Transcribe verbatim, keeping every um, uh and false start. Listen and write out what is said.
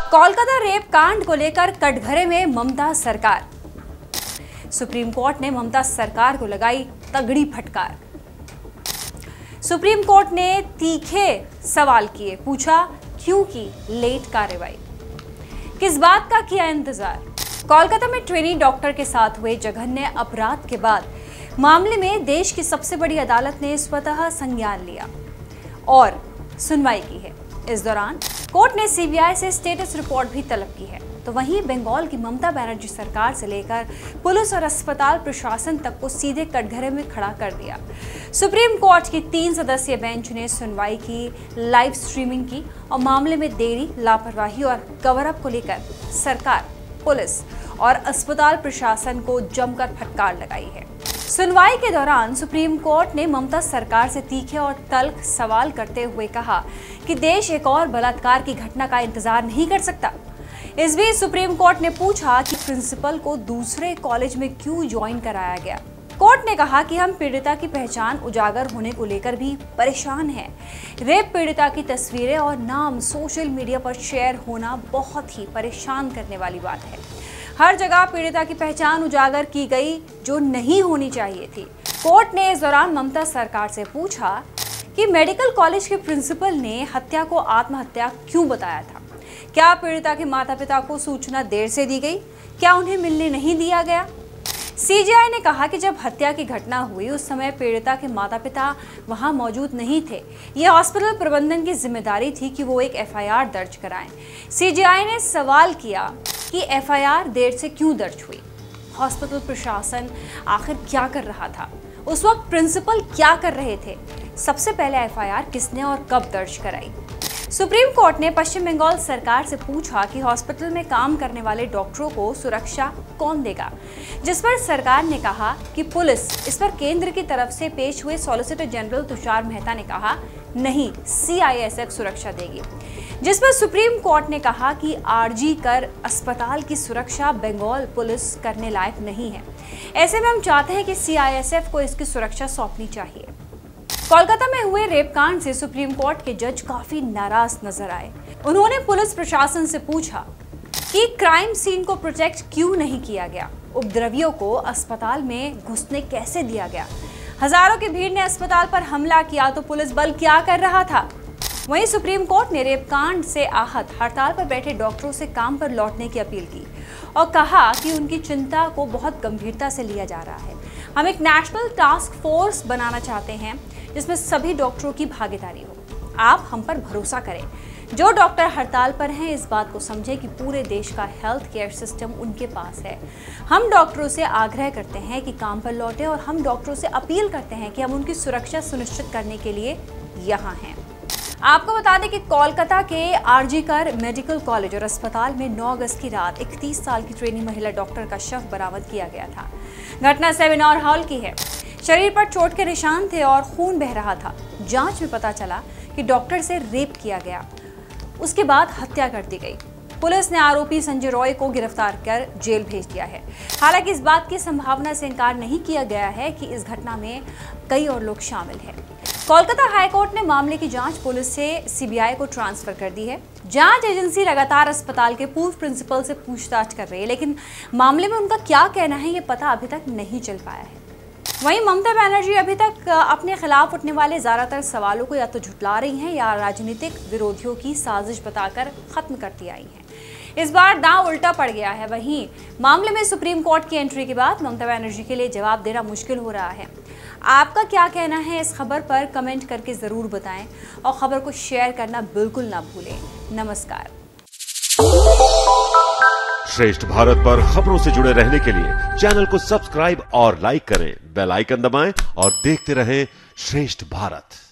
Kolkata rape कांड को लेकर कटघरे में ममता सरकार। सुप्रीम कोर्ट ने ममता सरकार को लगाई तगड़ी फटकार। सुप्रीम कोर्ट ने तीखे सवाल किए, पूछा क्यों की लेट कार्रवाई, किस बात का किया इंतजार। कोलकाता में ट्रेनी डॉक्टर के साथ हुए जघन्य अपराध के बाद मामले में देश की सबसे बड़ी अदालत ने स्वतः संज्ञान लिया और सुनवाई की है। इस दौरान कोर्ट ने सीबीआई से स्टेटस रिपोर्ट भी तलब की है। तो वहीं बंगाल की ममता बनर्जी सरकार से लेकर पुलिस और अस्पताल प्रशासन तक को सीधे कटघरे में खड़ा कर दिया। सुप्रीम कोर्ट की तीन सदस्यीय बेंच ने सुनवाई की, लाइव स्ट्रीमिंग की और मामले में देरी, लापरवाही और कवर अप को लेकर सरकार, पुलिस और अस्पताल प्रशासन को जमकर फटकार लगाई है। सुनवाई के दौरान सुप्रीम कोर्ट ने ममता सरकार से तीखे और तल्ख सवाल करते हुए कहा कि देश एक और बलात्कार की घटना का इंतजार नहीं कर सकता। इस बीच सुप्रीम कोर्ट ने पूछा कि प्रिंसिपल को दूसरे कॉलेज में क्यों ज्वाइन कराया गया। कोर्ट ने कहा कि हम पीड़िता की पहचान उजागर होने को लेकर भी परेशान हैं। रेप पीड़िता की तस्वीरें और नाम सोशल मीडिया पर शेयर होना बहुत ही परेशान करने वाली बात है। हर जगह पीड़िता की पहचान उजागर की गई जो नहीं होनी चाहिए थी। कोर्ट ने इस दौरान ममता सरकार से पूछा कि मेडिकल कॉलेज के प्रिंसिपल ने हत्या को आत्महत्या क्यों बताया था। क्या पीड़िता के माता पिता को सूचना देर से दी गई? क्या उन्हें मिलने नहीं दिया गया? सीजीआई ने कहा कि जब हत्या की घटना हुई उस समय पीड़िता के माता पिता वहां मौजूद नहीं थे। यह हॉस्पिटल प्रबंधन की जिम्मेदारी थी कि वो एक एफआईआर दर्ज कराएं। सीजीआई ने सवाल किया कि एफआईआर देर से क्यों दर्ज हुई। हॉस्पिटल प्रशासन आखिर क्या कर रहा था? उस वक्त प्रिंसिपल क्या कर रहे थे? सबसे पहले एफआईआर किसने और कब दर्ज कराई? सुप्रीम कोर्ट ने पश्चिम बंगाल सरकार से पूछा कि हॉस्पिटल में काम करने वाले डॉक्टरों को सुरक्षा कौन देगा, जिस पर सरकार ने कहा कि पुलिस। इस पर केंद्र की तरफ से पेश हुए सॉलिसिटर जनरल तुषार मेहता ने कहा नहीं, सीआईएसएफ सुरक्षा देगी, जिस पर सुप्रीम कोर्ट ने कहा कि आरजी कर अस्पताल की सुरक्षा बंगाल पुलिस करने लायक नहीं है। ऐसे में हम चाहते हैं कि सीआईएसएफ को इसकी सुरक्षा सौंपनी चाहिए। कोलकाता में हुए रेप कांड से सुप्रीम कोर्ट के जज काफी नाराज नजर आए। उन्होंने पुलिस प्रशासन से पूछा कि क्राइम सीन को प्रोटेक्ट क्यों नहीं किया गया, उपद्रवियों को अस्पताल में घुसने कैसे दिया गया, हजारों की भीड़ ने अस्पताल पर हमला किया तो पुलिस बल क्या कर रहा था। वहीं सुप्रीम कोर्ट ने रेप कांड से आहत हड़ताल पर बैठे डॉक्टरों से काम पर लौटने की अपील की और कहा कि उनकी चिंता को बहुत गंभीरता से लिया जा रहा है। हम एक नेशनल टास्क फोर्स बनाना चाहते हैं जिसमें सभी डॉक्टरों की भागीदारी हो। आप हम पर भरोसा करें। जो डॉक्टर हड़ताल पर हैं इस बात को समझें कि पूरे देश का हेल्थ केयर सिस्टम उनके पास है। हम डॉक्टरों से आग्रह करते हैं कि काम पर लौटें और हम डॉक्टरों से अपील करते हैं कि हम उनकी सुरक्षा सुनिश्चित करने के लिए यहाँ हैं। आपको बता दें कि कोलकाता के आरजी कर मेडिकल कॉलेज और अस्पताल में नौ अगस्त की रात इकतीस साल की ट्रेनी महिला डॉक्टर का शव बरामद किया गया था। घटना सेमिनार हॉल की है। शरीर पर चोट के निशान थे और खून बह रहा था। जांच में पता चला कि डॉक्टर से रेप किया गया, उसके बाद हत्या कर दी गई। पुलिस ने आरोपी संजय रॉय को गिरफ्तार कर जेल भेज दिया है। हालांकि इस बात की संभावना से इनकार नहीं किया गया है कि इस घटना में कई और लोग शामिल हैं। कोलकाता हाईकोर्ट ने मामले की जांच पुलिस से सीबीआई को ट्रांसफर कर दी है। जांच एजेंसी लगातार अस्पताल के पूर्व प्रिंसिपल से पूछताछ कर रही है, लेकिन मामले में उनका क्या कहना है ये पता अभी तक नहीं चल पाया है। वहीं ममता बनर्जी अभी तक अपने खिलाफ उठने वाले ज्यादातर सवालों को या तो झुटला रही हैं या राजनीतिक विरोधियों की साजिश बताकर खत्म करती आई हैं। इस बार दांव उल्टा पड़ गया है। वहीं मामले में सुप्रीम कोर्ट की एंट्री के बाद ममता बनर्जी के लिए जवाब देना मुश्किल हो रहा है। आपका क्या कहना है इस खबर पर कमेंट करके जरूर बताएं और खबर को शेयर करना बिल्कुल ना भूलें। नमस्कार। श्रेष्ठ भारत पर खबरों से जुड़े रहने के लिए चैनल को सब्सक्राइब और लाइक करें, बेल आइकन दबाएं और देखते रहें श्रेष्ठ भारत।